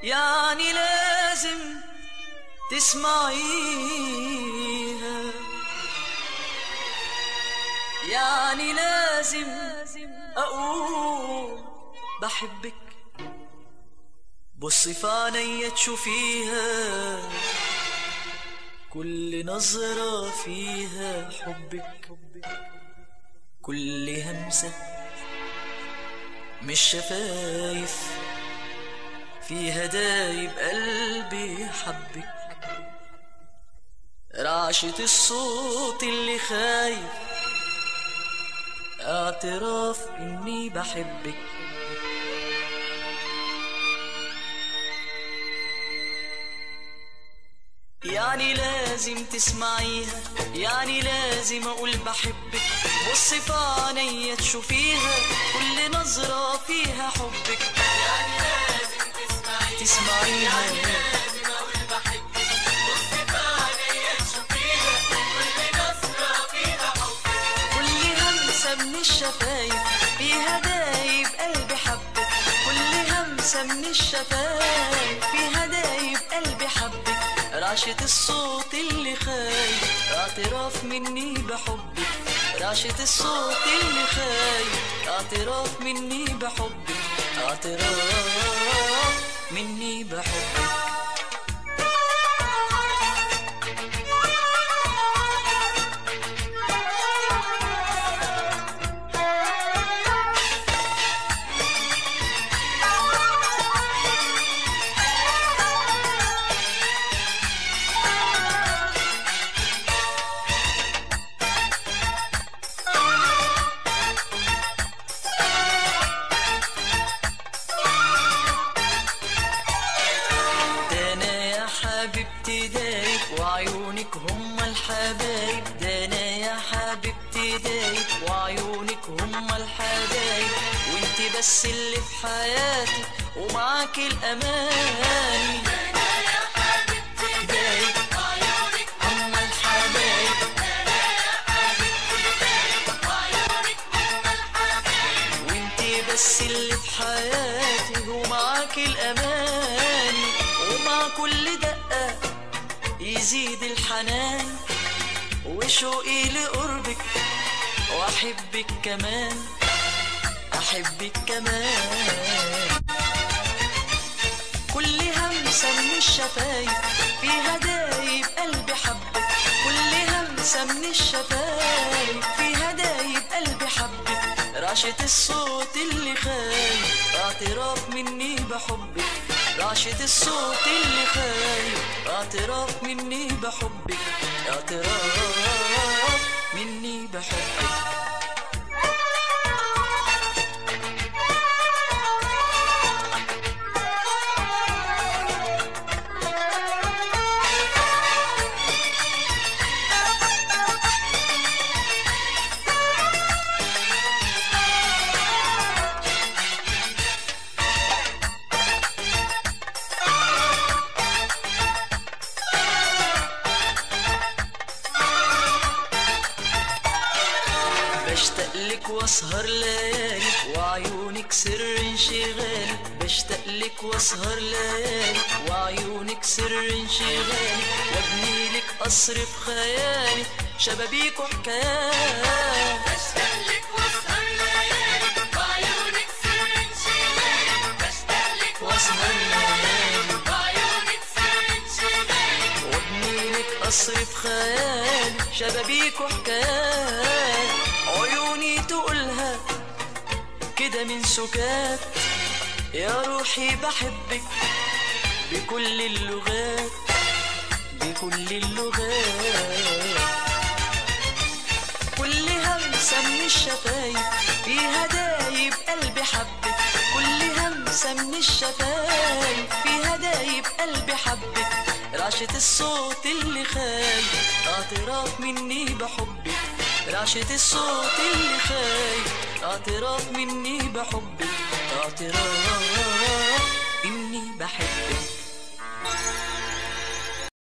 يعني لازم تسمعيها، يعني لازم أقول بحبك. بصي في عينيا تشوفيها، كل نظرة فيها حبك، كل همسة مش شفايف فيها دايب قلبي حبك. رعشة الصوت اللي خايف اعتراف اني بحبك. يعني لازم تسمعيها، يعني لازم اقول بحبك. بصي في عينيا تشوفيها، كل نظرة فيها حبك. يعني لازم تسمعيها، يعني لازم اقول بحبك. بصي في عينيا تشوفيها، كل نظرة فيها حبك. كل همسة من الشفايف فيها دايب قلبي حبك، كل همسة من الشفايف فيها دايب قلبي حبك. رعشة الصوت اللي خايف اعتراف مني بحبك، رعشة الصوت اللي خايف اعتراف مني بحبك، اعتراف مني بحبك. حبيبتي دايب وعيونك هم الحبايب، ده انا يا حبيبتي دايب وعيونك هم الحبايب. وانت بس اللي في حياتي ومعاك الاماني، ده انا يا حبيبتي دايب وعيونك هم الحبايب، ده انا يا حبيبتي دايب وعيونك هم الحبايب. وانت بس اللي في حياتي ومعاك الاماني، ومع كل دقة يزيد الحنان وشوقي لقربك، واحبك كمان احبك كمان. كل همسة من الشفايف فيها دايب قلبي حبك، كل همسة من الشفايف فيها دايب قلبي حبك. رعشة الصوت اللي خايف اعتراف مني بحبك، رعشة الصوت اللي خايف اعتراف مني بحبك، اعتراف مني بحبك. بشتاقلك واسهر ليالي وعيونك سر انشغالي، بشتاقلك واسهر ليالي وعيونك سر انشغالي. وابنيلك قصر في خيالي شبابيك وحكايات، بشتاقلك واسهر ليالي وعيونك سر انشغالي، بشتاقلك واسهر ليالي وعيونك سر انشغالي. وابنيلك قصر في خيالي شبابيك وحكايات. عيوني تقولها كده من سكات، يا روحي بحبك بكل اللغات، بكل اللغات. كل همسة من الشفايف فيها دايب قلبي حبك، كل همسة من الشفايف فيها دايب قلبي حبك. رعشة الصوت اللي خايف اعتراف مني بحبك، رعشة الصوت اللي خايف اعتراف مني بحبك، اعتراف اني بحبك.